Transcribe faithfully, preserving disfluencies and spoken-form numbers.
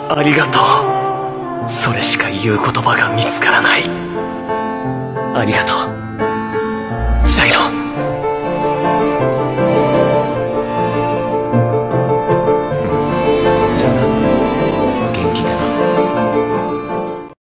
ありがとう。それしか言う言葉が見つからない。ありがとう。